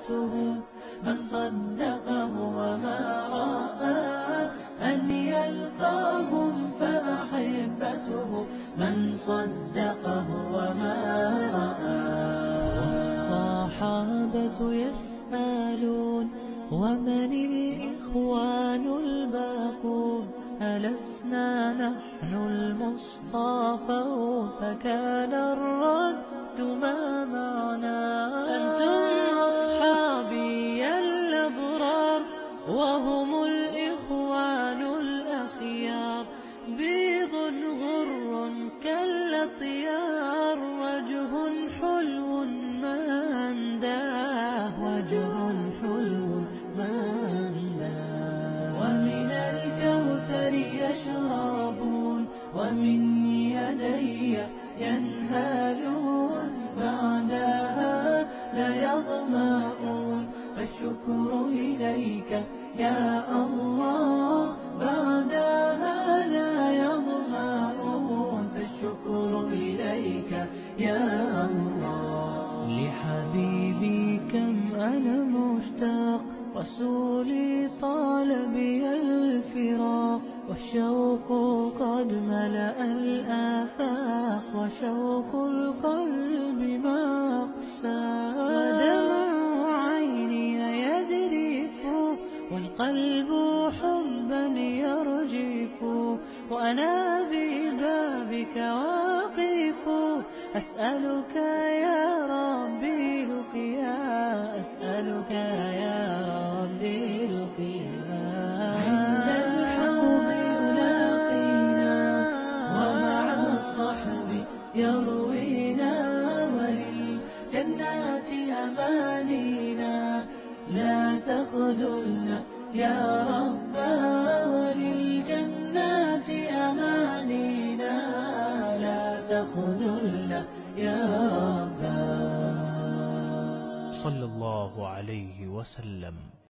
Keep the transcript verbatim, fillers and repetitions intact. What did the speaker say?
صحابته من صدقه وما رأى أن يلقاهم فأحبته من صدقه وما رأى. والصحابة يسألون ومن الإخوان الباقون ألسنا نحن المصطفى فكان الرد ما معنا. أنتم أصحابي الأبرار وهم الإخوان الأخيار بيض غر كالأطيار وجه حلو ما أنداه وجه حلو ما أنداه. ومن الكوثر يشربون ومن يدي ينهالون بعدها لا يظمأون فالشكر إليك يا الله بعدها لا يظمأون فالشكر إليك يا الله. لحبيبي كم أنا مشتاق رسولي طال بي الفراق والشوق قد ملأ الآفاق وشوق القلب ما أقسى. ودمع عيني يذرف والقلب حبا يرجف وأنا ببابك واقف أسألك يا ربي لقيا أسألك يا ربي لقيا. عند الحوض يلاقينا ومع الصحب يروينا وللجنات أمانينا لا تخذلنا يا ربا وللجنات أمانينا لا تخذلنا يا ربا. صلى الله عليه وسلم.